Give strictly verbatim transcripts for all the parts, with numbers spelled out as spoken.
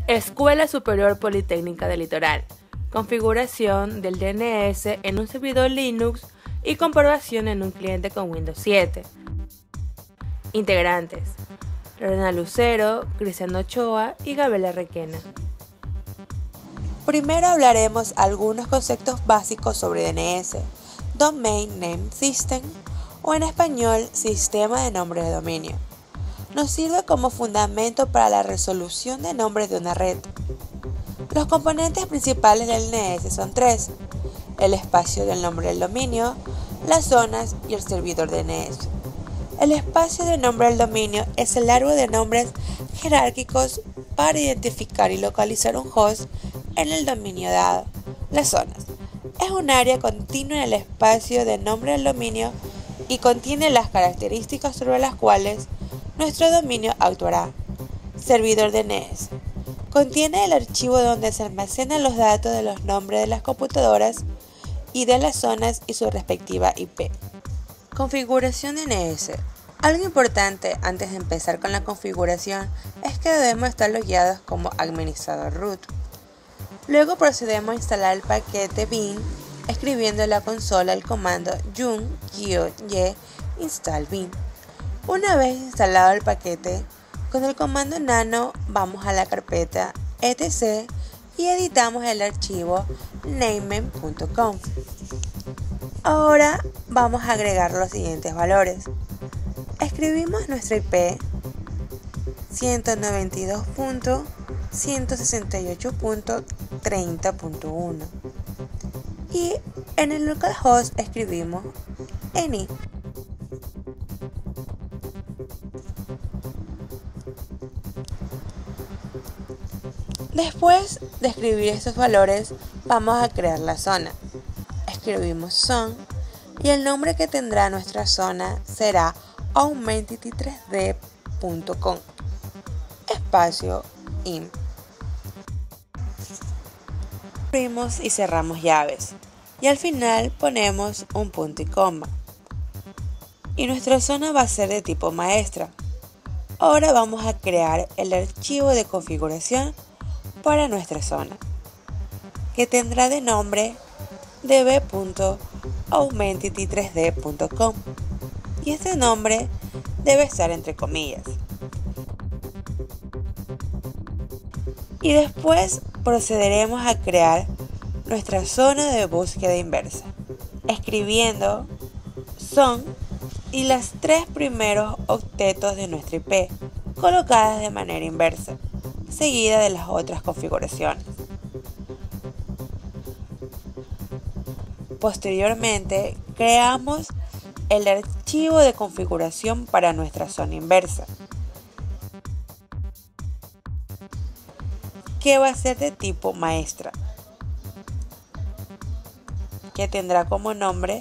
Escuela Superior Politécnica del Litoral. Configuración del D N S en un servidor Linux y comprobación en un cliente con Windows siete. Integrantes: Lorena Lucero, Cristiano Ochoa y Gabriela Requena. Primero hablaremos algunos conceptos básicos sobre D N S, Domain Name System, o en español, Sistema de Nombre de Dominio. Nos sirve como fundamento para la resolución de nombres de una red. Los componentes principales del D N S son tres: el espacio del nombre del dominio, las zonas y el servidor D N S. El espacio del nombre del dominio es el árbol de nombres jerárquicos para identificar y localizar un host en el dominio dado. Las zonas es un área continua en el espacio del nombre del dominio y contiene las características sobre las cuales nuestro dominio actuará. Servidor D N S contiene el archivo donde se almacenan los datos de los nombres de las computadoras y de las zonas y su respectiva I P. Configuración D N S. Algo importante antes de empezar con la configuración es que debemos estar logueados como administrador root. Luego procedemos a instalar el paquete bin escribiendo en la consola el comando yum-y install bin. Una vez instalado el paquete, con el comando nano vamos a la carpeta etc y editamos el archivo namen punto conf. Ahora vamos a agregar los siguientes valores. Escribimos nuestra I P ciento noventa y dos punto ciento sesenta y ocho punto treinta punto uno y en el localhost escribimos any. Después de escribir estos valores, vamos a crear la zona. Escribimos zone y el nombre que tendrá nuestra zona será augmented tres d punto com espacio im. Abrimos y cerramos llaves y al final ponemos un punto y coma. Y nuestra zona va a ser de tipo maestra. Ahora vamos a crear el archivo de configuración para nuestra zona, que tendrá de nombre db punto augmented tres d punto com y este nombre debe estar entre comillas. Y después procederemos a crear nuestra zona de búsqueda inversa, escribiendo son y las tres primeros octetos de nuestra I P colocadas de manera inversa, seguida de las otras configuraciones. Posteriormente, creamos el archivo de configuración para nuestra zona inversa, que va a ser de tipo maestra, que tendrá como nombre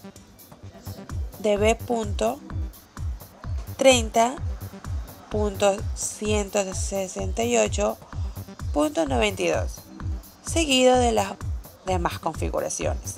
db punto treinta punto ciento sesenta y ocho punto noventa y dos, seguido de las demás configuraciones.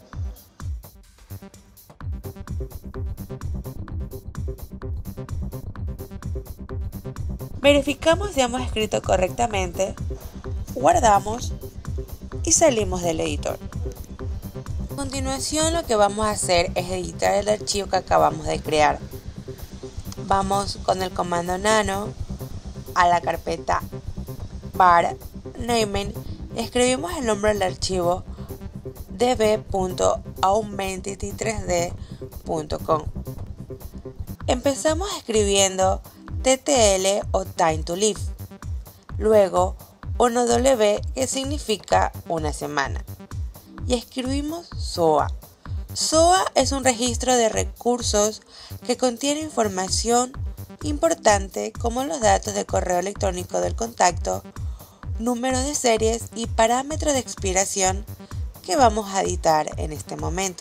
Verificamos si hemos escrito correctamente, guardamos y salimos del editor. A continuación, lo que vamos a hacer es editar el archivo que acabamos de crear. Vamos con el comando nano a la carpeta var namen y escribimos el nombre del archivo db punto augmented tres d punto com. Empezamos escribiendo ttl o time to live, luego uno w que significa una semana y escribimos S O A. S O A es un registro de recursos que contiene información importante como los datos de correo electrónico del contacto, número de series y parámetros de expiración que vamos a editar en este momento.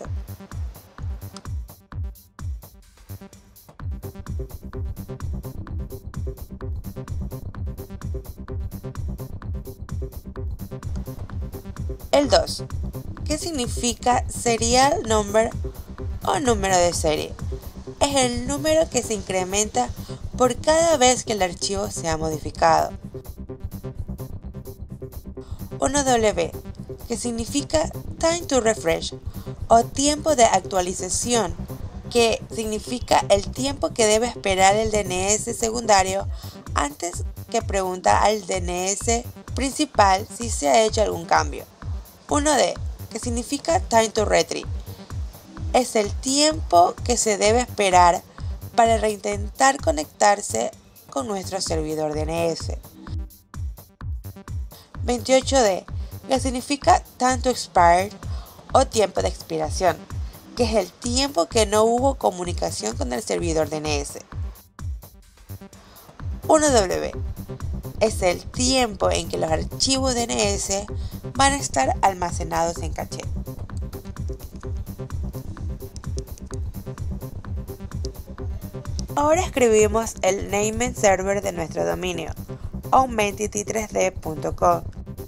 El dos, que significa serial number o número de serie. Es el número que se incrementa por cada vez que el archivo sea modificado. uno W, que significa Time to Refresh o tiempo de actualización, que significa el tiempo que debe esperar el D N S secundario antes que pregunta al D N S principal si se ha hecho algún cambio. uno D, que significa Time to Retrieve, es el tiempo que se debe esperar para reintentar conectarse con nuestro servidor D N S. veintiocho D, que significa Time to Expire o tiempo de expiración, que es el tiempo que no hubo comunicación con el servidor D N S. uno W es el tiempo en que los archivos D N S van a estar almacenados en caché. Ahora escribimos el naming server de nuestro dominio, augmentity tres d punto com.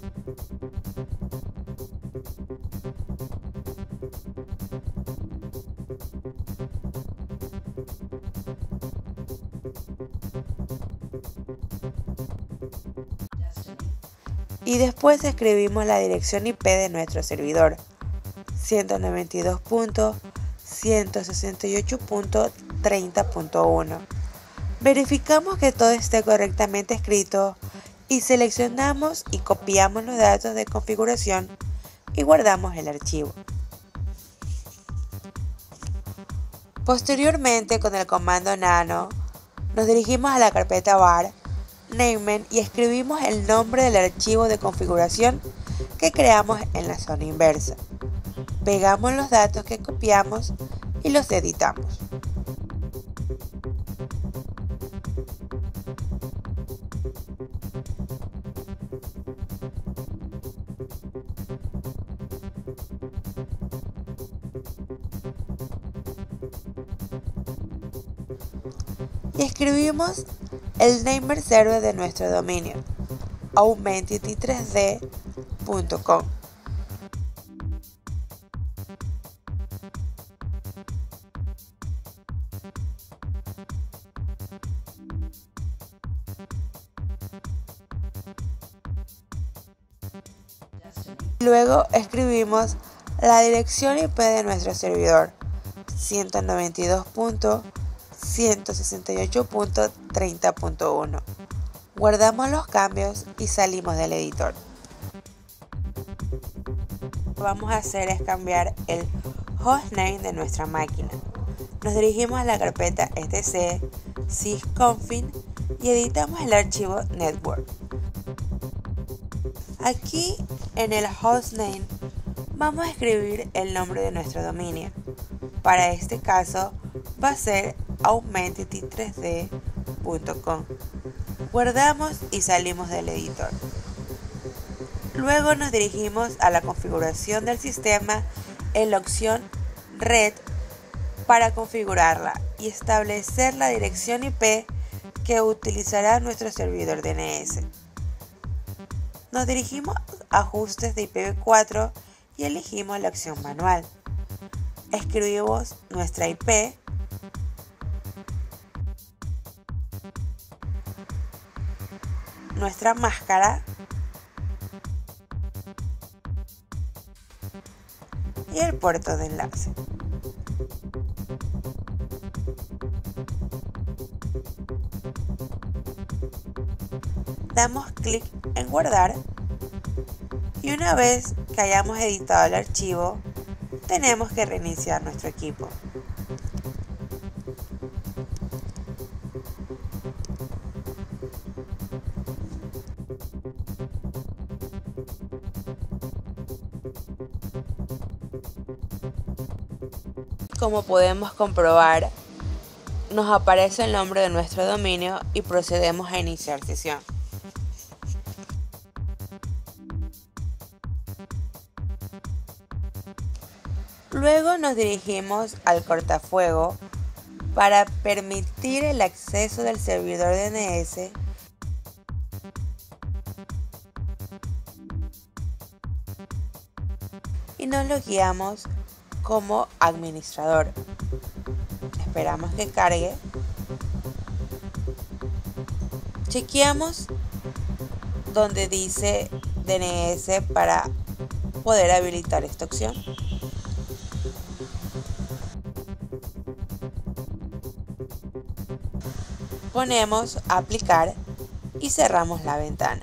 Y después escribimos la dirección I P de nuestro servidor, ciento noventa y dos punto ciento sesenta y ocho punto treinta punto uno. Verificamos que todo esté correctamente escrito y seleccionamos y copiamos los datos de configuración y guardamos el archivo. Posteriormente, con el comando nano, nos dirigimos a la carpeta var, naming y escribimos el nombre del archivo de configuración que creamos en la zona inversa. Pegamos los datos que copiamos y los editamos. Y escribimos el namer server de nuestro dominio, augmentity tres d punto com. Luego escribimos la dirección I P de nuestro servidor, ciento noventa y dos punto ciento sesenta y ocho punto treinta punto uno. Guardamos los cambios y salimos del editor. Lo que vamos a hacer es cambiar el hostname de nuestra máquina. Nos dirigimos a la carpeta etc sysconfig y editamos el archivo network. Aquí en el hostname vamos a escribir el nombre de nuestro dominio. Para este caso va a ser augmentity tres d punto com. Guardamos y salimos del editor. Luego nos dirigimos a la configuración del sistema en la opción Red para configurarla y establecer la dirección I P que utilizará nuestro servidor D N S. Nos dirigimos a ajustes de I P v cuatro y elegimos la opción manual. Escribimos nuestra I P, nuestra máscara y el puerto de enlace. Damos clic en guardar y una vez que hayamos editado el archivo, tenemos que reiniciar nuestro equipo. Como podemos comprobar, nos aparece el nombre de nuestro dominio y procedemos a iniciar sesión. Luego nos dirigimos al cortafuego para permitir el acceso del servidor D N S y nos logueamos como administrador. Esperamos que cargue. Chequeamos donde dice D N S para poder habilitar esta opción. Ponemos aplicar y cerramos la ventana.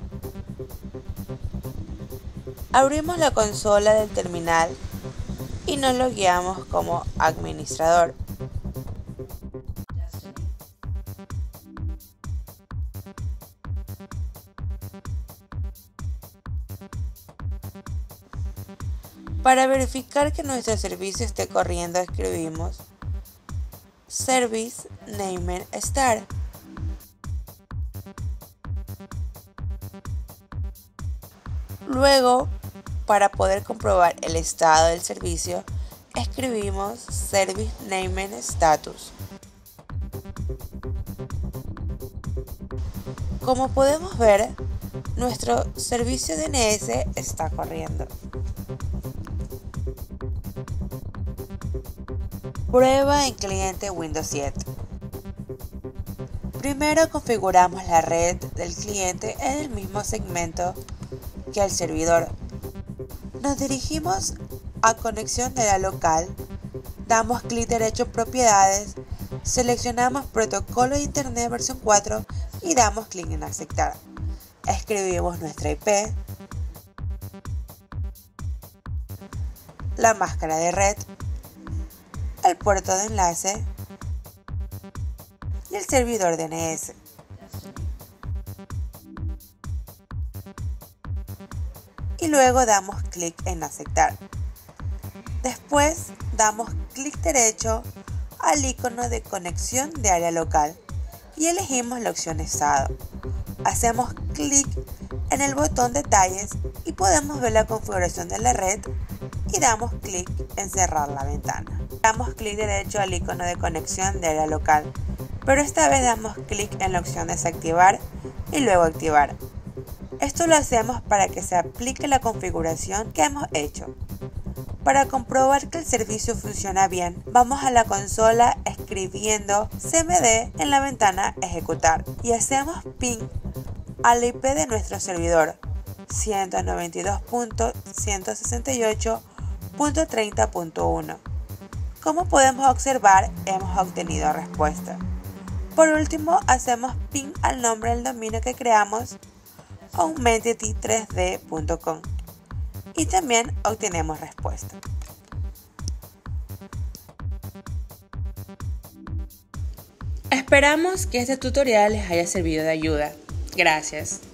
Abrimos la consola del terminal y nos logueamos como administrador. Para verificar que nuestro servicio esté corriendo, escribimos service name start. Luego, para poder comprobar el estado del servicio, escribimos service name status. Como podemos ver, nuestro servicio D N S está corriendo. Prueba en cliente Windows siete. Primero configuramos la red del cliente en el mismo segmento que el servidor. Nos dirigimos a conexión de la local, damos clic derecho en propiedades, seleccionamos protocolo de internet versión cuatro y damos clic en aceptar. Escribimos nuestra I P, la máscara de red, el puerto de enlace y el servidor D N S. Y luego damos clic en aceptar. Después damos clic derecho al icono de conexión de área local y elegimos la opción estado. Hacemos clic en el botón detalles y podemos ver la configuración de la red y damos clic en cerrar la ventana. Damos clic derecho al icono de conexión de área local, pero esta vez damos clic en la opción desactivar y luego activar. Esto lo hacemos para que se aplique la configuración que hemos hecho. Para comprobar que el servicio funciona bien, vamos a la consola escribiendo C M D en la ventana ejecutar y hacemos ping a la I P de nuestro servidor ciento noventa y dos punto ciento sesenta y ocho punto treinta punto uno. Como podemos observar, hemos obtenido respuesta. Por último, hacemos ping al nombre del dominio que creamos, aumentity tres d punto com, y también obtenemos respuesta. Esperamos que este tutorial les haya servido de ayuda. Gracias.